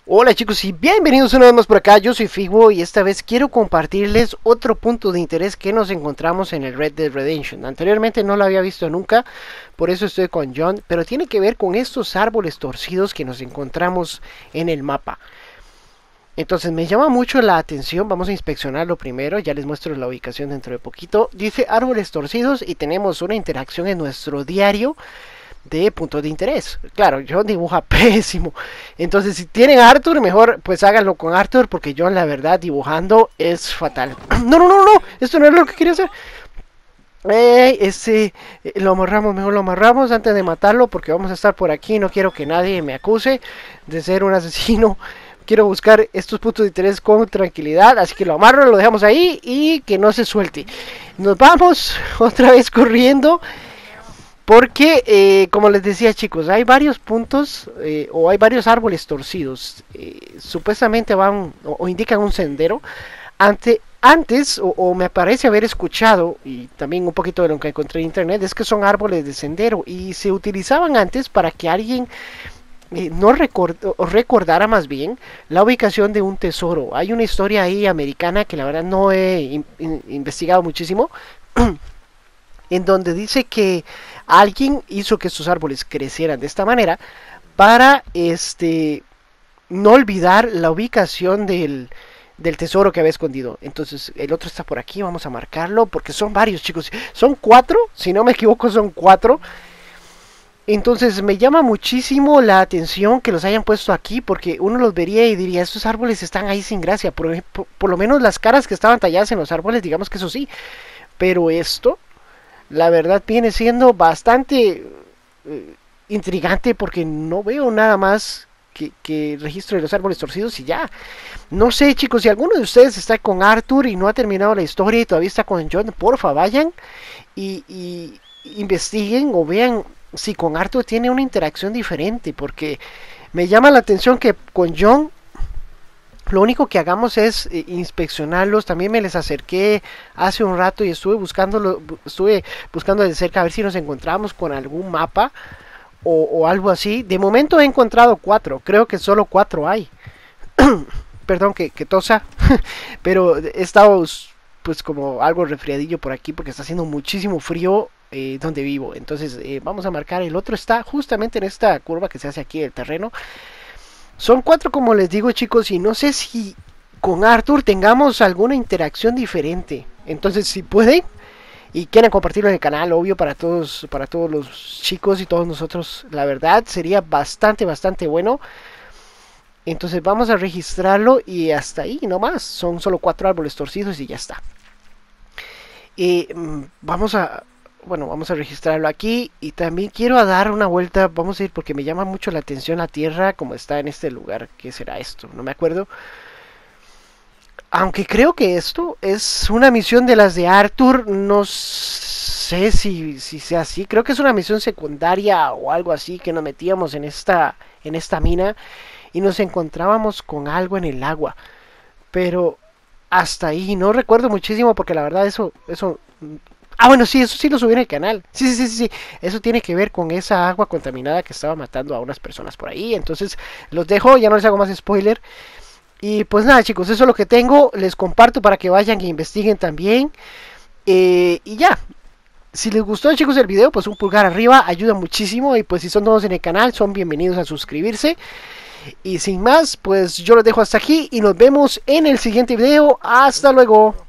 Hola chicos y bienvenidos una vez más por acá, yo soy Figo y esta vez quiero compartirles otro punto de interés que nos encontramos en el Red Dead Redemption. Anteriormente no lo había visto nunca, por eso estoy con John, pero tiene que ver con estos árboles torcidos que nos encontramos en el mapa. Entonces me llama mucho la atención, vamos a inspeccionarlo primero, ya les muestro la ubicación dentro de poquito. Dice árboles torcidos y tenemos una interacción en nuestro diario de puntos de interés. Claro, John dibuja pésimo. Entonces, si tienen a Arthur, mejor pues háganlo con Arthur, porque John, la verdad, dibujando es fatal. No, esto no es lo que quería hacer. Lo amarramos, mejor lo amarramos antes de matarlo, porque vamos a estar por aquí. No quiero que nadie me acuse de ser un asesino. Quiero buscar estos puntos de interés con tranquilidad, así que lo amarro, lo dejamos ahí y que no se suelte. Nos vamos otra vez corriendo. Porque, como les decía chicos, hay varios puntos o hay varios árboles torcidos. Supuestamente van o indican un sendero. Antes, o me parece haber escuchado, y también un poquito de lo que encontré en internet, es que son árboles de sendero. Y se utilizaban antes para que alguien no recordara más bien la ubicación de un tesoro. Hay una historia ahí americana que la verdad no he investigado muchísimo. En donde dice que alguien hizo que estos árboles crecieran de esta manera para no olvidar la ubicación del tesoro que había escondido. Entonces el otro está por aquí, vamos a marcarlo porque son varios chicos, son 4, si no me equivoco son 4. Entonces me llama muchísimo la atención que los hayan puesto aquí, porque uno los vería y diría, estos árboles están ahí sin gracia. Por lo menos las caras que estaban talladas en los árboles, digamos que eso sí, pero esto la verdad viene siendo bastante intrigante, porque no veo nada más que registro de los árboles torcidos y ya. No sé chicos, si alguno de ustedes está con Arthur y no ha terminado la historia y todavía está con John, porfa vayan y investiguen o vean si con Arthur tiene una interacción diferente, porque me llama la atención que con John lo único que hagamos es inspeccionarlos. También me les acerqué hace un rato y estuve buscando de cerca a ver si nos encontramos con algún mapa o algo así. De momento he encontrado 4, creo que solo 4 hay. Perdón que tosa, pero he estado pues como algo resfriadillo por aquí porque está haciendo muchísimo frío donde vivo. Entonces vamos a marcar, el otro está justamente en esta curva que se hace aquí del terreno. Son 4 como les digo chicos, y no sé si con Arthur tengamos alguna interacción diferente. Entonces si pueden y quieren compartirlo en el canal, obvio, para todos los chicos y todos nosotros, la verdad sería bastante bueno. Entonces vamos a registrarlo y hasta ahí nomás. Son solo 4 árboles torcidos y ya está. Vamos a registrarlo aquí. Y también quiero dar una vuelta. Vamos a ir porque me llama mucho la atención la tierra como está en este lugar. ¿Qué será esto? No me acuerdo. Aunque creo que esto es una misión de las de Arthur. No sé si sea así. Creo que es una misión secundaria o algo así, que nos metíamos en esta mina y nos encontrábamos con algo en el agua. Pero hasta ahí no recuerdo muchísimo, porque la verdad eso bueno, sí, eso sí lo subí en el canal. Sí. Eso tiene que ver con esa agua contaminada que estaba matando a unas personas por ahí. Entonces los dejo, ya no les hago más spoiler. Y pues nada chicos, eso es lo que tengo. Les comparto para que vayan e investiguen también. Y ya. Si les gustó chicos el video, pues un pulgar arriba ayuda muchísimo. Y pues si son nuevos en el canal, son bienvenidos a suscribirse. Y sin más, pues yo los dejo hasta aquí y nos vemos en el siguiente video. Hasta luego.